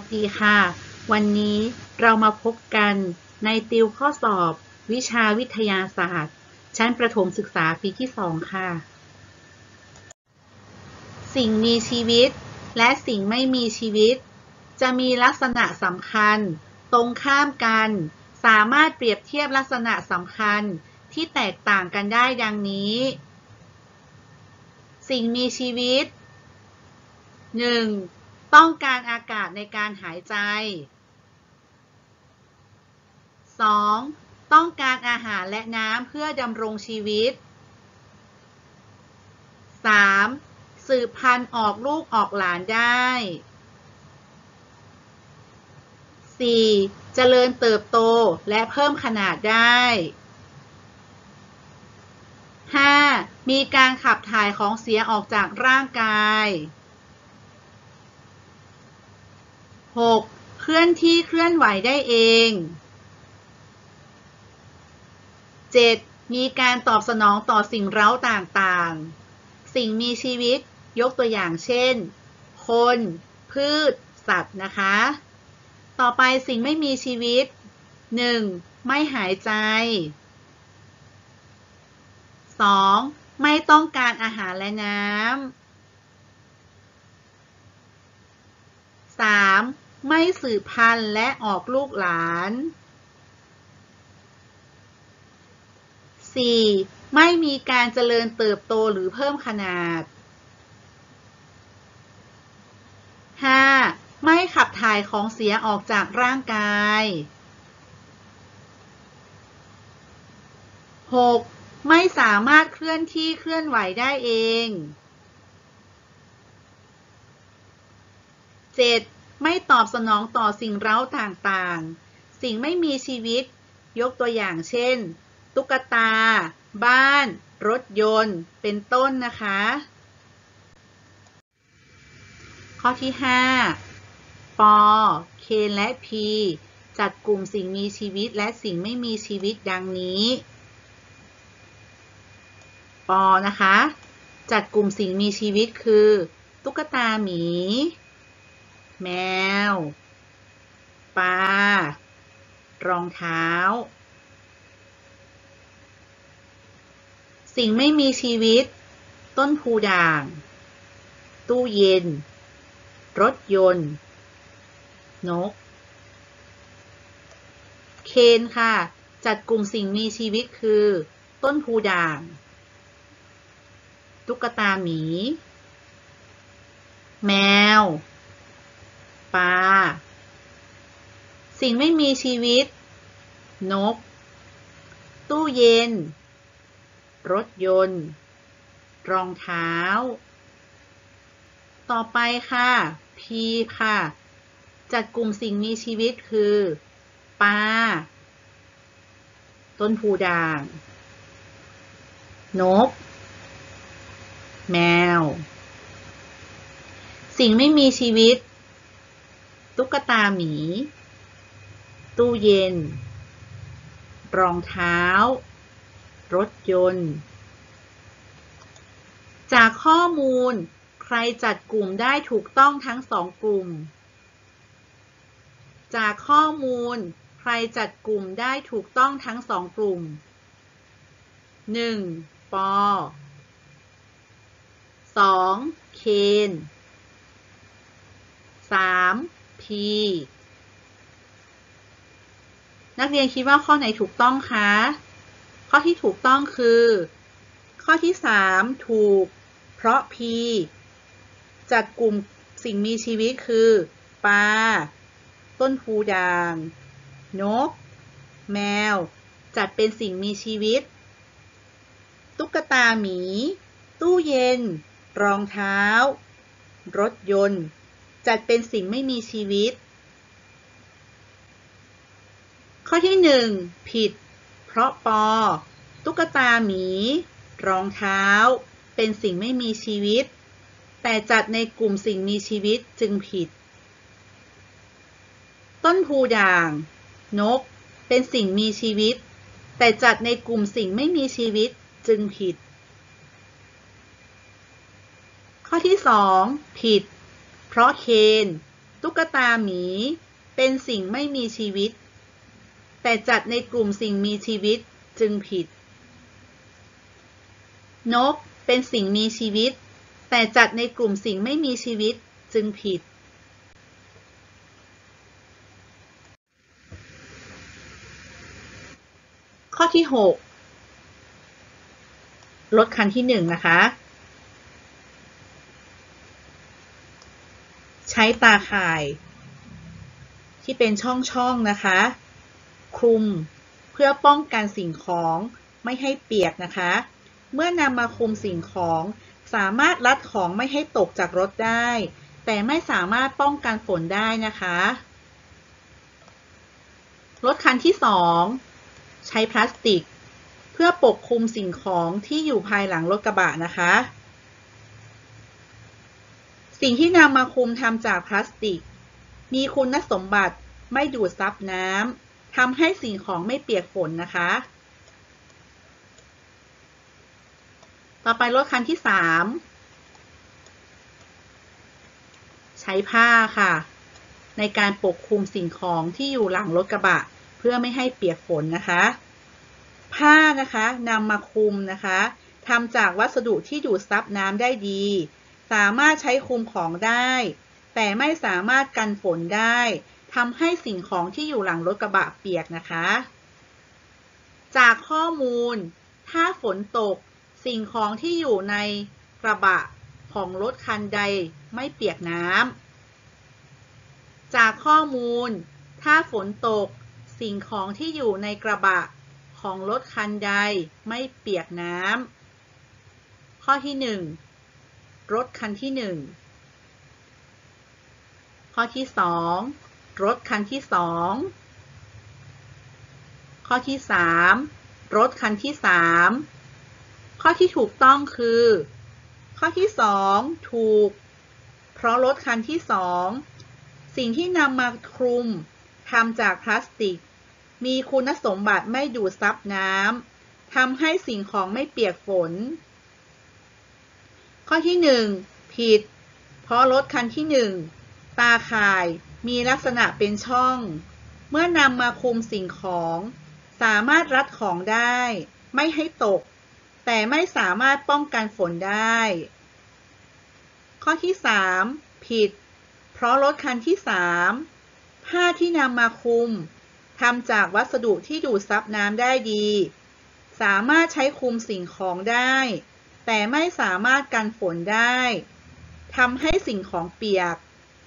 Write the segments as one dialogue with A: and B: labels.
A: สดีค่ะวันนี้เรามาพบกันในติวข้อสอบวิชาวิทยาศาสตร์ชั้นประถมศึกษาปีที่2ค่ะสิ่งมีชีวิตและสิ่งไม่มีชีวิตจะมีลักษณะสำคัญตรงข้ามกันสามารถเปรียบเทียบลักษณะสำคัญที่แตกต่างกันได้ดังนี้สิ่งมีชีวิต 1. ต้องการอากาศในการหายใจ 2. ต้องการอาหารและน้ำเพื่อดำรงชีวิต 3. สืบพันธุ์ออกลูกออกหลานได้ 4. เจริญเติบโตและเพิ่มขนาดได้ 5. มีการขับถ่ายของเสียออกจากร่างกาย 6. เคลื่อนที่เคลื่อนไหวได้เอง 7. มีการตอบสนองต่อสิ่งเร้าต่างๆสิ่งมีชีวิตยกตัวอย่างเช่นคนพืชสัตว์นะคะต่อไปสิ่งไม่มีชีวิต 1. ไม่หายใจ 2. ไม่ต้องการอาหารและน้ำ 3. ไม่สืบพันธุ์และออกลูกหลาน 4. ไม่มีการเจริญเติบโตหรือเพิ่มขนาด 5. ไม่ขับถ่ายของเสียออกจากร่างกาย 6. ไม่สามารถเคลื่อนที่เคลื่อนไหวได้เอง 7. ไม่ตอบสนองต่อสิ่งเร้าต่างๆสิ่งไม่มีชีวิตยกตัวอย่างเช่นตุ๊กตาบ้านรถยนต์เป็นต้นนะคะข้อที่5ปเคนและพีจัดกลุ่มสิ่งมีชีวิตและสิ่งไม่มีชีวิตดังนี้ปนะคะจัดกลุ่มสิ่งมีชีวิตคือตุ๊กตาหมีแมวปลารองเท้าสิ่งไม่มีชีวิตต้นพูด่างตู้เย็นรถยนต์นกเคนค่ะจัดกลุ่มสิ่งมีชีวิตคือต้นพูด่างตุ๊กตาหมีแมวปลาสิ่งไม่มีชีวิตนกตู้เย็นรถยนต์รองเท้าต่อไปค่ะพีค่ะจัดกลุ่มสิ่งมีชีวิตคือปลาต้นพูด่างนกแมวสิ่งไม่มีชีวิตตุ๊กตาหมีตู้เย็นรองเท้ารถยนต์จากข้อมูลใครจัดกลุ่มได้ถูกต้องทั้งสองกลุ่มจากข้อมูลใครจัดกลุ่มได้ถูกต้องทั้งสองกลุ่ม 1. ป2. เคน 3. พีนักเรียนคิดว่าข้อไหนถูกต้องคะข้อที่ถูกต้องคือข้อที่3ถูกเพราะพีจัดกลุ่มสิ่งมีชีวิตคือปลาต้นพูด่างนกแมวจัดเป็นสิ่งมีชีวิตตุ๊กตาหมีตู้เย็นรองเท้ารถยนต์จัดเป็นสิ่งไม่มีชีวิตข้อที่1ผิดเพราะปตุ๊กตาหมีรองเท้าเป็นสิ่งไม่มีชีวิตแต่จัดในกลุ่มสิ่งมีชีวิตจึงผิดต้นพูด่างนกเป็นสิ่งมีชีวิตแต่จัดในกลุ่มสิ่งไม่มีชีวิตจึงผิดข้อที่2ผิดเพราะเคนตุ๊กตาหมีเป็นสิ่งไม่มีชีวิตแต่จัดในกลุ่มสิ่งมีชีวิตจึงผิดนกเป็นสิ่งมีชีวิตแต่จัดในกลุ่มสิ่งไม่มีชีวิตจึงผิดข้อที่6รถคันที่1นะคะใช้ตาข่ายที่เป็นช่องๆนะคะคลุมเพื่อป้องกันสิ่งของไม่ให้เปียกนะคะเมื่อนำมาคลุมสิ่งของสามารถรัดของไม่ให้ตกจากรถได้แต่ไม่สามารถป้องกันฝนได้นะคะรถคันที่2ใช้พลาสติกเพื่อปกคลุมสิ่งของที่อยู่ภายหลังรถกระบะนะคะสิ่งที่นำมาคลุมทำจากพลาสติกมีคุณสมบัติไม่ดูดซับน้ำทำให้สิ่งของไม่เปียกฝนนะคะต่อไปรถคันที่3ใช้ผ้าค่ะในการปกคลุมสิ่งของที่อยู่หลังรถกระบะเพื่อไม่ให้เปียกฝนนะคะผ้านะคะนำมาคลุมนะคะทำจากวัสดุที่ดูดซับน้ำได้ดีสามารถใช้คลุมของได้แต่ไม่สามารถกันฝนได้ทำให้สิ่งของที่อยู่หลังรถกระบะเปียกนะคะจากข้อมูลถ้าฝนตกสิ่งของที่อยู่ในกระบะของรถคันใดไม่เปียกน้ำจากข้อมูลถ้าฝนตกสิ่งของที่อยู่ในกระบะของรถคันใดไม่เปียกน้ำข้อที่1รถคันที่1ข้อที่2รถคันที่2ข้อที่3รถคันที่3ข้อที่ถูกต้องคือข้อที่2ถูกเพราะรถคันที่2สิ่งที่นำมาคลุมทำจากพลาสติกมีคุณสมบัติไม่ดูดซับน้ำทำให้สิ่งของไม่เปียกฝนข้อที่1ผิดเพราะรถคันที่1ตาข่ายมีลักษณะเป็นช่องเมื่อนำมาคลุมสิ่งของสามารถรัดของได้ไม่ให้ตกแต่ไม่สามารถป้องกันฝนได้ข้อที่3ผิดเพราะรถคันที่3ผ้าที่นำมาคลุมทำจากวัสดุที่ดูดซับน้ำได้ดีสามารถใช้คลุมสิ่งของได้แต่ไม่สามารถกันฝนได้ทำให้สิ่งของเปียก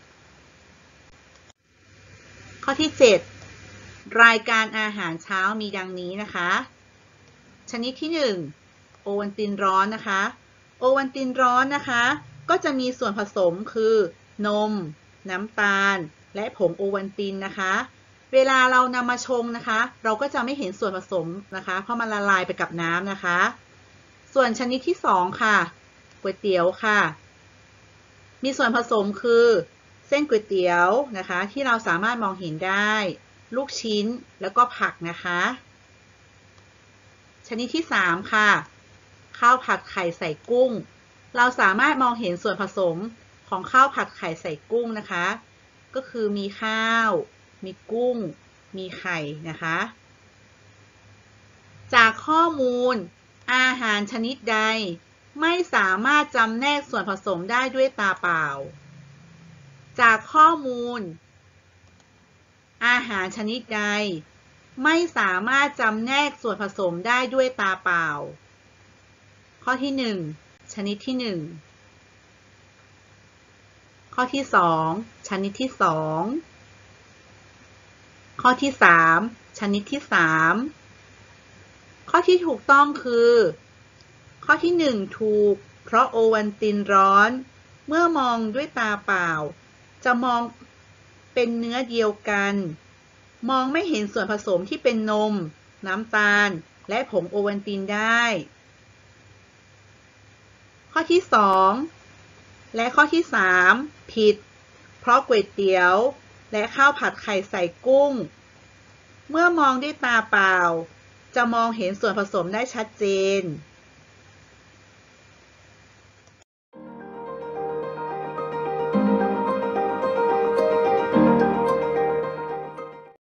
A: ข้อที่7รายการอาหารเช้ามีดังนี้นะคะชนิดที่1โอวัลตินร้อนนะคะโอวัลตินร้อนนะคะก็จะมีส่วนผสมคือนมน้ำตาลและผงโอวัลตินนะคะเวลาเรานำมาชงนะคะเราก็จะไม่เห็นส่วนผสมนะคะเพราะมันละลายไปกับน้ำนะคะส่วนชนิดที่2ค่ะก๋วยเตี๋ยวค่ะมีส่วนผสมคือเส้นก๋วยเตี๋ยวนะคะที่เราสามารถมองเห็นได้ลูกชิ้นแล้วก็ผักนะคะชนิดที่3ค่ะข้าวผัดไข่ใส่กุ้งเราสามารถมองเห็นส่วนผสมของข้าวผัดไข่ใส่กุ้งนะคะก็คือมีข้าวมีกุ้งมีไข่นะคะจากข้อมูลอาหารชนิดใดไม่สามารถจำแนกส่วนผสมได้ด้วยตาเปล่าจากข้อมูลอาหารชนิดใดไม่สามารถจำแนกส่วนผสมได้ด้วยตาเปล่าข้อที่1ชนิดที่1ข้อที่2ชนิดที่2ข้อที่3ชนิดที่3ข้อที่ถูกต้องคือข้อที่1ถูกเพราะโอวัลตินร้อนเมื่อมองด้วยตาเปล่าจะมองเป็นเนื้อเดียวกันมองไม่เห็นส่วนผสมที่เป็นนมน้ำตาลและผงโอวัลตินได้ข้อที่2และข้อที่3ผิดเพราะก๋วยเตี๋ยวและข้าวผัดไข่ใส่กุ้งเมื่อมองด้วยตาเปล่าจะมองเห็นส่วนผสมได้ชัดเจน